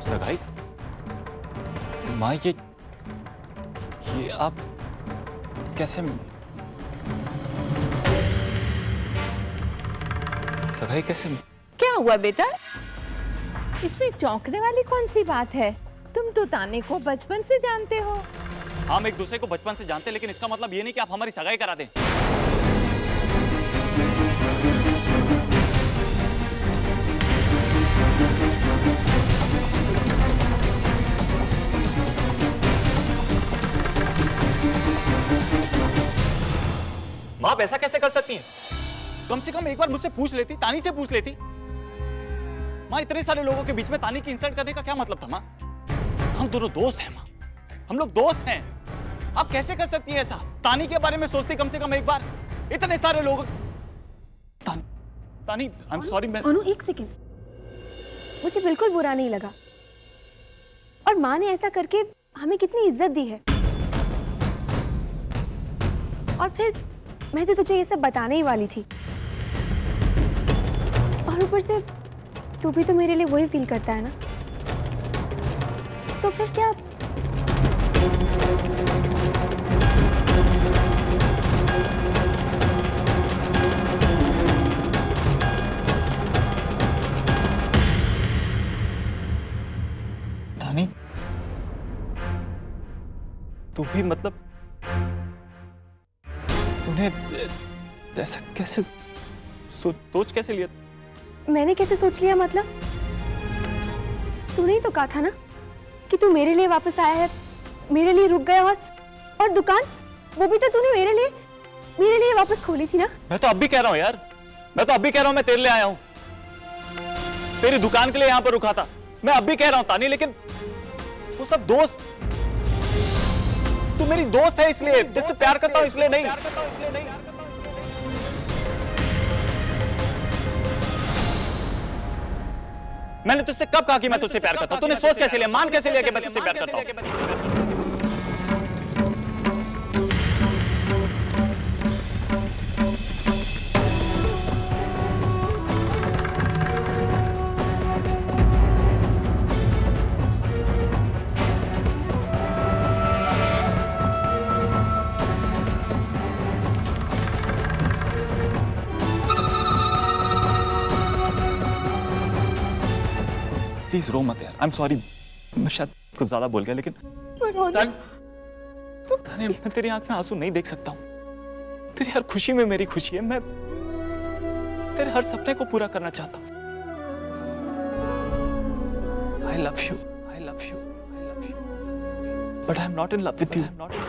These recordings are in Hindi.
सगाई? माँ ये आप कैसे? सगाई कैसे? क्या हुआ बेटा? इसमें चौंकने वाली कौन सी बात है? तुम तो ताने को बचपन से जानते हो। हम एक दूसरे को बचपन से जानते हैं, लेकिन इसका मतलब ये नहीं कि आप हमारी सगाई करा दें। माँ आप ऐसा कैसे कर सकती हैं? कम से कम एक बार मुझसे पूछ लेती, तानी से पूछ लेती। माँ इतने सारे लोगों के बीच में तानी की इंसल्ट करने का क्या मतलब था माँ? हम दोनों दोस्त हैं माँ, हम लोग दोस्त हैं। आप कैसे कर सकती है ऐसा? तानी के बारे में सोचती कम से कम एक बार। इतने सारे लोग। तानी आई एम सॉरी। मैं अनु एक सेकंड, मुझे बिल्कुल बुरा नहीं लगा। और माँ ने ऐसा करके हमें कितनी इज्जत दी है। और फिर मैं तो तुझे ये सब बताने ही वाली थी। और ऊपर से तू भी तो मेरे लिए वही फील करता है ना, तो फिर क्या? तानी तू भी मतलब तूने ऐसा कैसे सोच कैसे लिया? मैंने कैसे सोच लिया मतलब? तूने ही तो कहा था ना कि तू मेरे लिए वापस आया है, मेरे लिए रुक गया। और दुकान वो भी तो तूने मेरे लिए वापस खोली थी ना। मैं तो अब भी कह रहा हूँ यार, मैं तो अब भी कह रहा हूँ मैं तेरे लिए आया हूँ, तेरी दुकान के लिए यहाँ पर रुका था। मैं अब भी कह रहा हूँ तानी, लेकिन वो सब दोस्त, तू मेरी दोस्त है इसलिए, तुझसे प्यार करता हूँ इसलिए नहीं। मैंने तुझसे कब कहा कि मैं तुझसे प्यार करता हूँ? तूने सोच कैसे लिया, मान कैसे लिया कि मैं तुझसे प्यार करता हूँ? प्लीज रो मत यार, आई एम सॉरी। मैं शायद कुछ ज्यादा बोल गया, लेकिन तानी मैं तेरी आंख में आंसू नहीं देख सकता हूँ। तेरी हर खुशी में मेरी खुशी है। मैं तेरे हर सपने को पूरा करना चाहता हूँ। I love you, I love you, I love you, but I am not in love with you.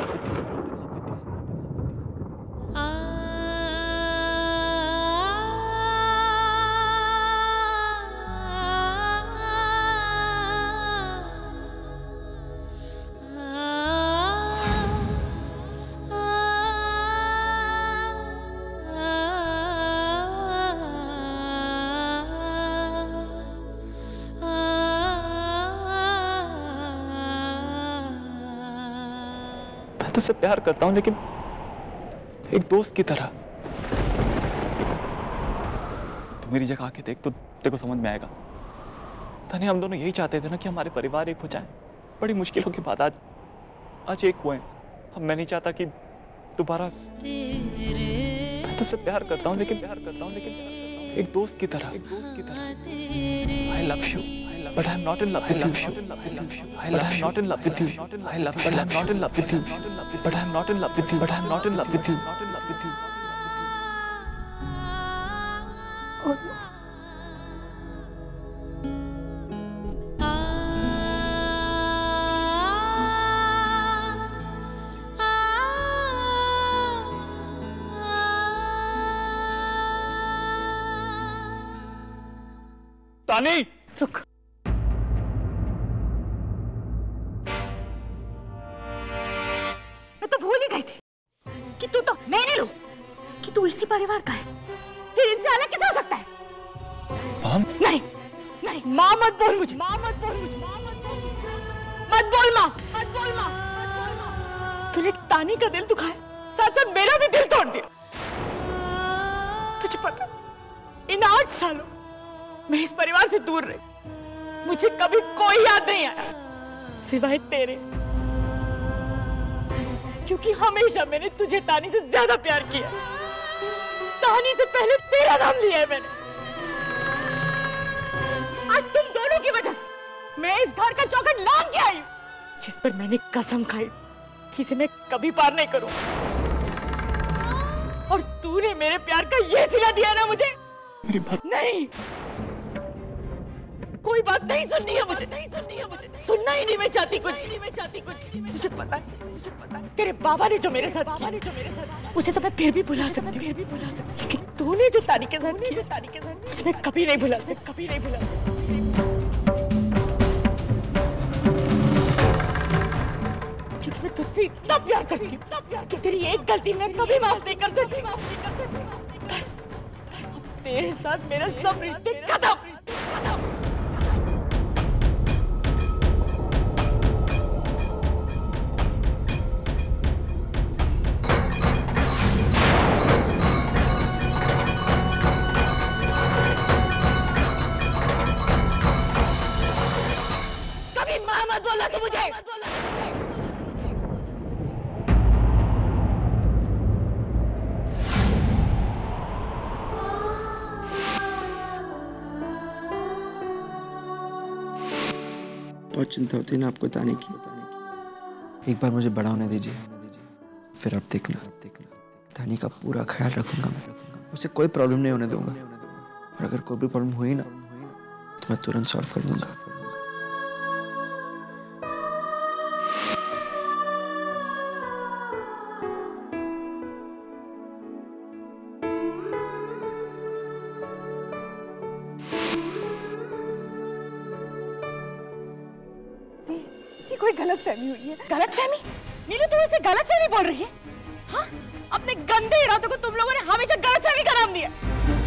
तुझसे प्यार करता हूं, लेकिन एक दोस्त की तरह। तू मेरी जगह आके देख तो तेरे को समझ में आएगा। तानी हम दोनों यही चाहते थे ना कि हमारे परिवार एक हो जाए। बड़ी मुश्किलों के बाद आज एक हुए। अब मैं नहीं चाहता कि दोबारा। मैं तुझसे प्यार करता हूं, लेकिन एक दोस्त की तरह। I love you, but I'm not in love with you. But I'm not in love with you. I love you. But I'm not in love with you. But I'm not in love with you. But I'm not in love with you. तानी रुक। भूल ही गई थी कि तू तो मैंने लो कि तू इसी परिवार का है। फिर इनसे अलग कैसे हो सकता है? नहीं नहीं, माँ मत बोल मुझे, माँ मत बोल मुझे, मत बोल माँ, मत बोल माँ। तूने तानी का दिल दुखाया, साथ साथ मेरा भी दिल तोड़ दिया। तुझे पता, इन 8 सालों मैं इस परिवार से दूर रही। मुझे कभी कोई याद नहीं आया सिवाय तेरे, क्योंकि हमेशा मैंने तुझे तानी से ज्यादा प्यार किया। तानी से पहले तेरा नाम लिया है मैंने। आज तुम दोनों की वजह से मैं इस घर का चौखट लांग के आई हूं, जिस पर मैंने कसम खाई कि इसे मैं कभी पार नहीं करूं। और तूने मेरे प्यार का ये सिला दिया ना मुझे। मेरी बात नहीं, कोई बात नहीं सुननी है मुझे, नहीं सुननी है मुझे, सुनना ही नहीं मैं चाहती कुछ, नहीं मैं चाहती कुछ। मुझे पता है तेरे बाबा ने जो मेरे साथ किया, उसे तो मैं फिर भी भुला सकती हूँ, लेकिन तूने जो तानी के साथ किया, उसे मैं कभी नहीं भुला सकती, कभी नहीं भुला सकती। क्योंकि मैं तुझसे इतना प्यार करती हूँ कि तेरी एक गलती मैं कभी माफ नहीं कर सकती। बस तेरे साथ मेरा सब रिश्ते खत्म। कभी मां मत बोला तू मुझे। बहुत चिंता होती है ना आपको तानी की। एक बार मुझे बड़ा होने दीजिए, फिर अब देखना तानी का पूरा ख्याल रखूंगा मैं। उसे कोई प्रॉब्लम नहीं होने दूंगा, और अगर कोई भी प्रॉब्लम हुई ना तो मैं तुरंत सॉल्व कर दूंगा। कोई गलतफहमी हुई है। गलतफहमी? नीलू तू इसे गलतफहमी बोल रही है? हाँ? अपने गंदे इरादों को तुम लोगों ने हमेशा गलतफहमी का नाम दिया।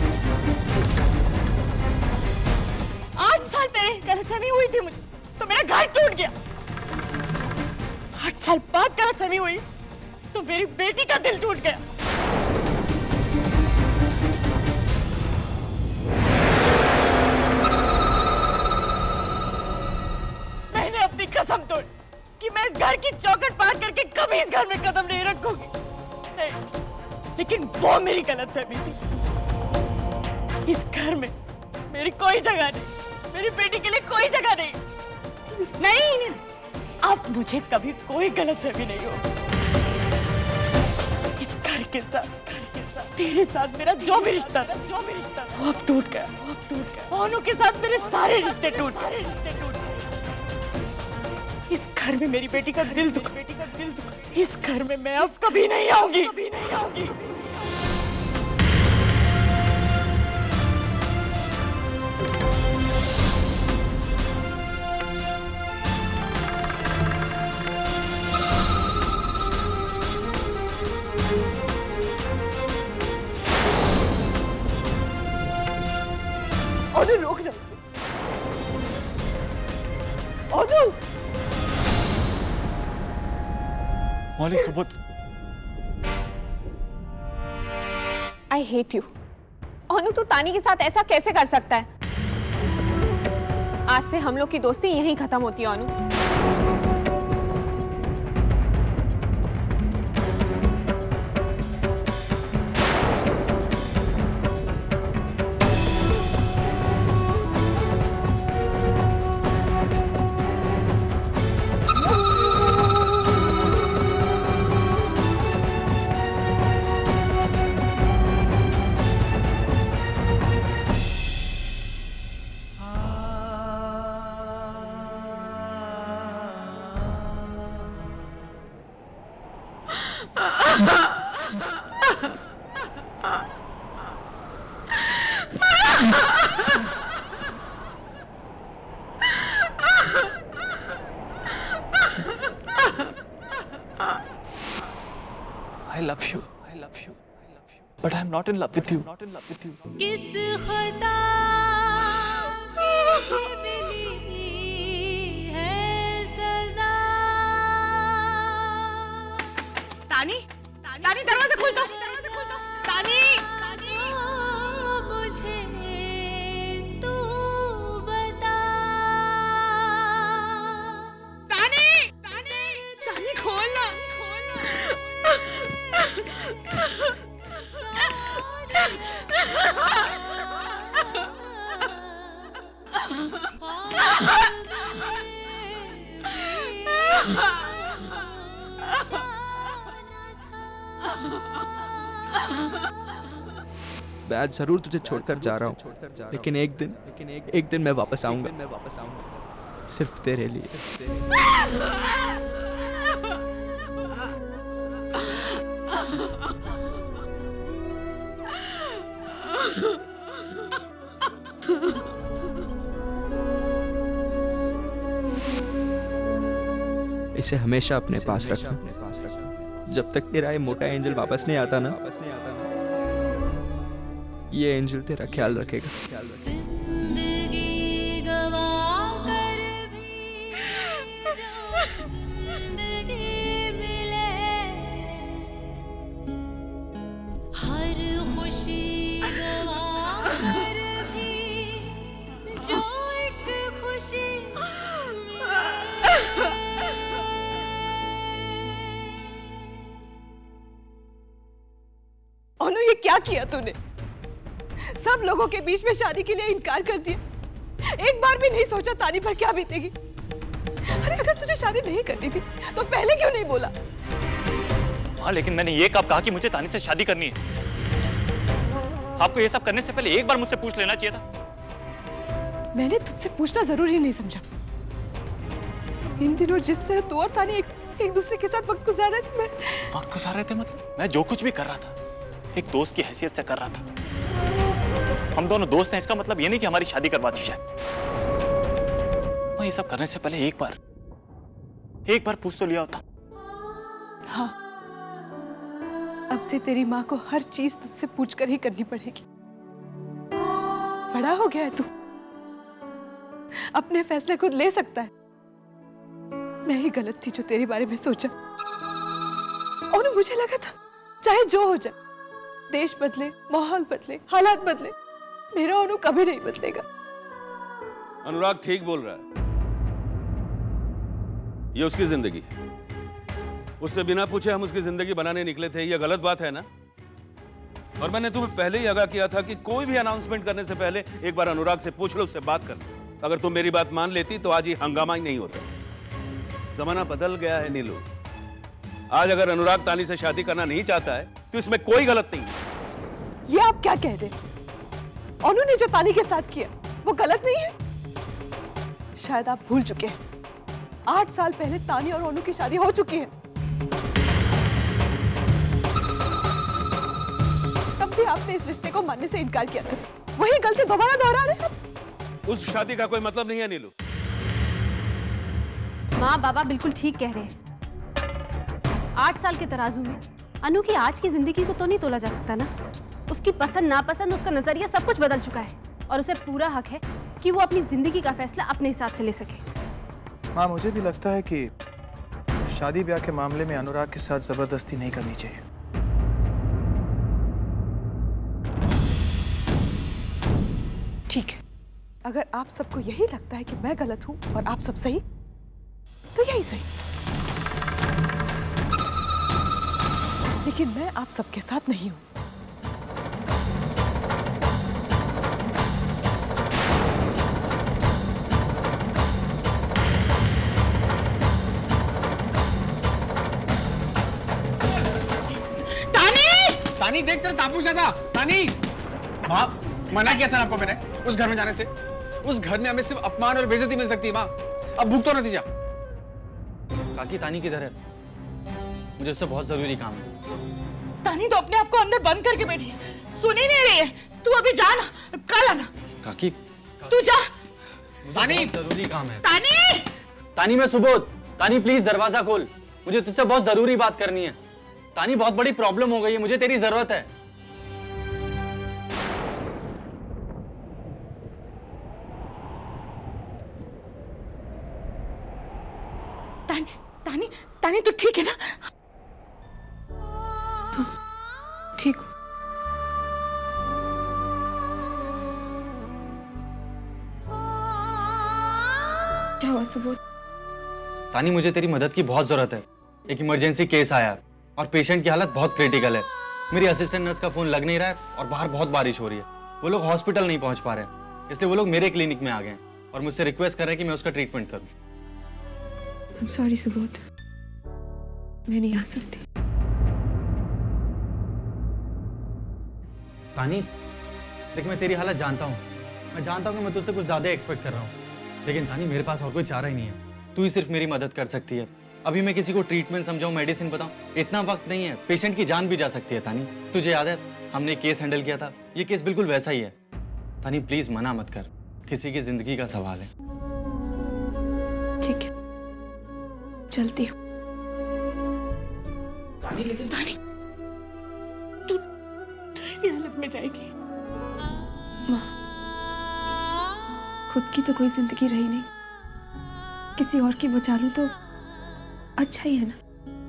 8 साल पहले गलतफहमी हुई थी मुझे, तो मेरा घर टूट गया। 8 साल बाद गलतफहमी हुई तो मेरी बेटी का दिल टूट गया। कसम तोड़ कि मैं इस घर की चौखट पार करके कभी इस घर में कदम नहीं रखूंगी। नहीं, लेकिन वो मेरी गलतफहमी थी। इस घर में मेरी कोई जगह नहीं, मेरी बेटी के लिए कोई जगह नहीं। नहीं, अब मुझे कभी कोई गलतफहमी नहीं हो। इस घर के साथ तेरे साथ मेरा जो भी रिश्ता था, वो अब टूट गया। ओनू के साथ मेरे सारे रिश्ते टूट गए। इस घर में मेरी बेटी का दिल दुखा। इस घर में मैं अब कभी नहीं आऊंगी। ओनू रोकना उसे। ओनू मौली सुबोध, I hate you. ओनू तू तानी के साथ ऐसा कैसे कर सकता है? आज से हम लोग की दोस्ती यहीं खत्म होती है ओनू। I love you. But I'm not in love with you. किस खुदा की मिली है सजा। तानी दरवाजा खोल दो। तानी मुझे तू बता मैं आज जरूर तुझे छोड़कर जा रहा हूँ, लेकिन एक दिन मैं वापस आऊंगा, सिर्फ तेरे लिए। इसे हमेशा अपने पास रखना। जब तक तेरा ये मोटा एंजल वापस नहीं आता ना, ये एंजल तेरा ख्याल रखेगा। जिंदगी गवा कर भी जिंदगी मिले, हर खुशी गवा कर भी जो एक खुशी अनु, ये क्या किया तूने? सब लोगों के बीच में शादी के लिए इनकार कर दिया। एक बार भी नहीं सोचा तानी पर क्या बीतेगी। अरे अगर तुझे शादी नहीं करनी थी तो पहले क्यों नहीं बोला? हाँ, लेकिन मैंने ये कब कहा कि मुझे तानी से शादी करनी है? आपको ये सब करने से पहले एक बार मुझसे पूछ लेना चाहिए था। मैंने तुझसे पूछना जरूरी नहीं समझा। इन दिनों जिस तरह तू और तानी एक दूसरे के साथ वक्त गुजार रहे थे, मैं वक्त गुजार रहे थे मतलब? मैं जो कुछ भी कर रहा था एक दोस्त की हैसियत से कर रहा था। हम दोनों दोस्त हैं, इसका मतलब ये नहीं कि हमारी शादी करवा दी जाए। मैं ये सब करने से पहले एक बार पूछ तो लिया होता। हाँ, अब से तेरी माँ को हर चीज तुझसे पूछकर ही करनी पड़ेगी। बड़ा हो गया है तू, अपने फैसले खुद ले सकता है। मैं ही गलत थी जो तेरे बारे में सोचा। और मुझे लगा था चाहे जो हो जाए, देश बदले, माहौल बदले, हालात बदले, मेरा अनु कभी नहीं बदलेगा। अनुराग ठीक बोल रहा है। ये उसकी जिंदगी, उससे बिना पूछे हम उसकी जिंदगी बनाने निकले थे, ये गलत बात है ना? और मैंने तुम्हें पहले ही आगाह किया था कि कोई भी अनाउंसमेंट करने से पहले एक बार अनुराग से पूछ लो, उससे बात कर लो। अगर तुम मेरी बात मान लेती तो आज ये हंगामा ही नहीं होता। जमाना बदल गया है नीलू। आज अगर अनुराग तानी से शादी करना नहीं चाहता है तो इसमें कोई गलत नहीं। ये आप क्या कह रहे हैं? अनु ने जो तानी के साथ किया वो गलत नहीं है? शायद आप भूल चुके हैं, 8 साल पहले तानी और अनु की शादी हो चुकी है। तब भी आपने इस रिश्ते को मानने से इनकार किया था। वही गलती दोबारा दोहरा रहे हैं। उस शादी का कोई मतलब नहीं है नीलू। माँ बाबा बिल्कुल ठीक कह रहे हैं। 8 साल के तराजू में अनु की आज की जिंदगी को तो नहीं तोला जा सकता ना। उसकी पसंद नापसंद, उसका नजरिया सब कुछ बदल चुका है और उसे पूरा हक है कि वो अपनी जिंदगी का फैसला अपने हिसाब से ले सके। माँ, मुझे भी लगता है कि शादी ब्याह के मामले में अनुराग के साथ जबरदस्ती नहीं करनी चाहिए। ठीक है, अगर आप सबको यही लगता है कि मैं गलत हूं और आप सब सही, तो यही सही। लेकिन मैं आप सबके साथ नहीं हूं। तानी देख, तेरा तापूस था। तानी, माँ मना किया था ना आपको मैंने उस घर में जाने से। उस घर में हमें सिर्फ अपमान और बेइज्जती मिल सकती है माँ। अब भुगतो नतीजा। काकी, तानी किधर है? मुझे उससे बहुत जरूरी काम है। तानी तो अपने आप को अंदर बंद करके बैठी है, सुन ही नहीं रही है। तू अभी जा ना, कल आना। काकी, तू जा। तानी, जरूरी काम है। तानी, तानी मैं सुबोध। तानी प्लीज दरवाजा खोल, मुझे तुझसे बहुत जरूरी बात करनी है। तानी, बहुत बड़ी प्रॉब्लम हो गई है, मुझे तेरी जरूरत है। तानी, तानी, तानी तू ठीक है ना? ठीक हूँ। क्या हुआ सुबोध? तानी, मुझे तेरी मदद की बहुत जरूरत है। एक इमरजेंसी केस आया और पेशेंट की हालत बहुत क्रिटिकल है। मेरी असिस्टेंट नर्स का फोन लग नहीं रहा है और बाहर बहुत बारिश हो रही है। वो लोग हॉस्पिटल नहीं पहुंच पा रहे हैं, इसलिए वो लोग मेरे क्लिनिक में आ गए और मुझसे रिक्वेस्ट कर रहे हैं कि मैं उसका ट्रीटमेंट करूं। I'm sorry सुबोध, मैं नहीं आ सकती। तानी, देख मैं तेरी हालत जानता हूँ, मैं जानता हूँ कि मैं तुझसे कुछ ज़्यादा एक्सपेक्ट कर रहा हूँ, लेकिन तानी मेरे पास और कोई चारा ही नहीं है। तू ही सिर्फ मेरी मदद कर सकती है। अभी मैं किसी को ट्रीटमेंट समझाऊँ, मेडिसिन बताऊँ, इतना वक्त नहीं है। पेशेंट की जान भी जा सकती है तानी। तुझे याद है हमने केस हैंडल किया था, ये केस बिल्कुल वैसा ही है। तानी प्लीज मना मत कर, किसी की जिंदगी का सवाल है। ठीक है, चलती हूँ। लेकिन तू ऐसी हालत में जाएगी? माँ, खुद की तो कोई जिंदगी रही नहीं, किसी और की बचा लूं तो अच्छा ही है ना।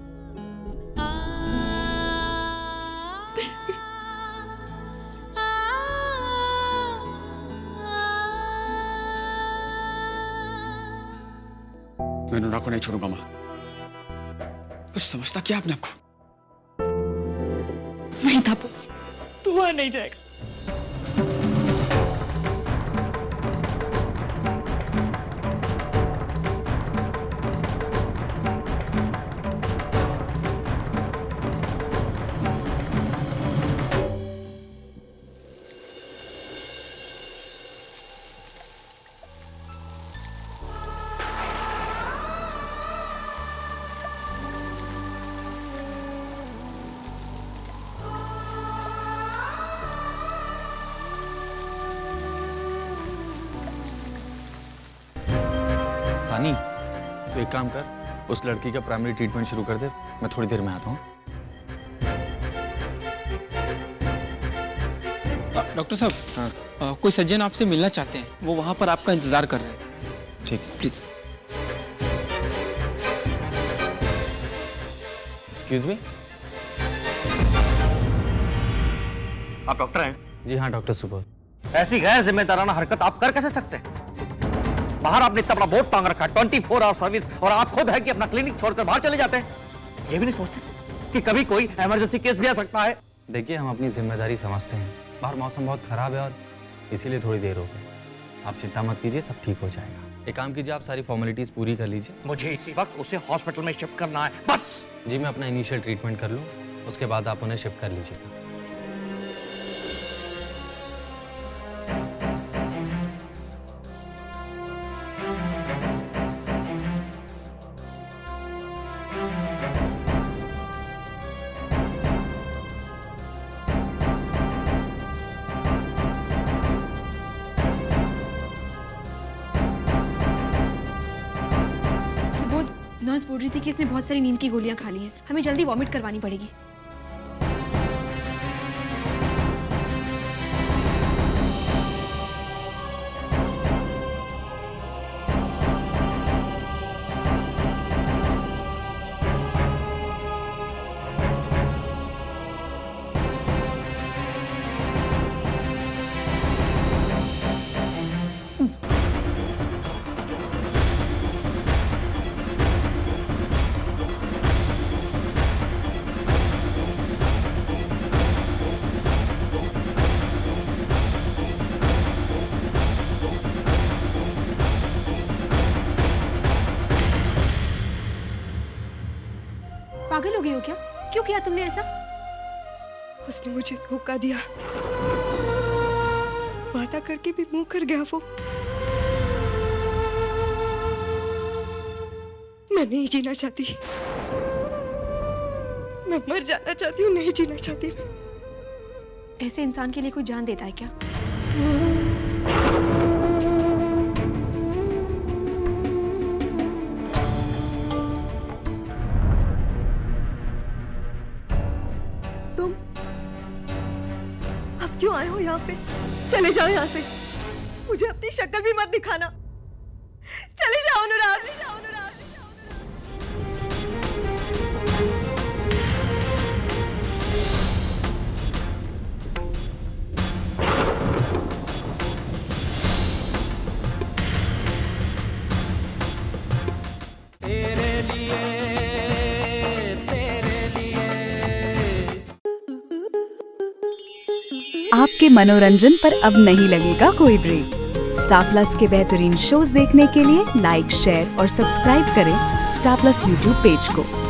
मैं अनुराग को नहीं छोड़ूंगा माँ। कुछ समझता क्या आपने आपको? नहीं तापू, तू वहां नहीं जाएगा। तानी, तो एक काम कर, उस लड़की का प्राइमरी ट्रीटमेंट शुरू कर दे, मैं थोड़ी देर में आता हूँ। डॉक्टर साहब, हाँ। कोई सज्जन आपसे मिलना चाहते हैं, वो वहाँ पर आपका इंतजार कर रहे हैं। ठीक, प्लीज। Excuse me. आप डॉक्टर हैं? जी हाँ डॉक्टर सुबोध। ऐसी गैर जिम्मेदाराना हरकत आप कर कैसे सकते हैं? बाहर आपने इतना बड़ा बोर्ड टांग रखा है 24 आवर सर्विस, और आप खुद है कि अपना क्लिनिक छोड़कर बाहर चले जाते हैं। ये भी नहीं सोचते कि कभी कोई इमरजेंसी केस भी आ सकता है। देखिए हम अपनी जिम्मेदारी समझते हैं, बाहर मौसम बहुत खराब है और इसीलिए थोड़ी देर हो गई। आप चिंता मत कीजिए, सब ठीक हो जाएगा। एक काम कीजिए, आप सारी फॉर्मेलिटीज पूरी कर लीजिए। मुझे इसी वक्त उसे हॉस्पिटल में शिफ्ट करना है, बस। जी मैं अपना इनिशियल ट्रीटमेंट कर लूँ, उसके बाद आप उन्हें शिफ्ट कर लीजिएगा। नर्स बोल रही थी कि इसने बहुत सारी नींद की गोलियां खा ली हैं, हमें जल्दी वॉमिट करवानी पड़ेगी। पागल हो गई हो क्या? क्यों किया तुमने ऐसा? उसने मुझे धोखा दिया, वादा करके भी मुंह कर गया वो। मैं नहीं जीना चाहती, मैं मर जाना चाहती हूँ, नहीं जीना चाहती। ऐसे इंसान के लिए कोई जान देता है क्या? क्यों आए हो यहाँ पे? चले जाओ यहाँ से, मुझे अपनी शक्ल भी मत दिखाना। चले जाओ अनुराग, चले जाओ अनुराग। तेरे लिए आपके मनोरंजन पर अब नहीं लगेगा कोई ब्रेक। स्टार प्लस के बेहतरीन शोज देखने के लिए लाइक, शेयर और सब्सक्राइब करें स्टार प्लस यूट्यूब पेज को।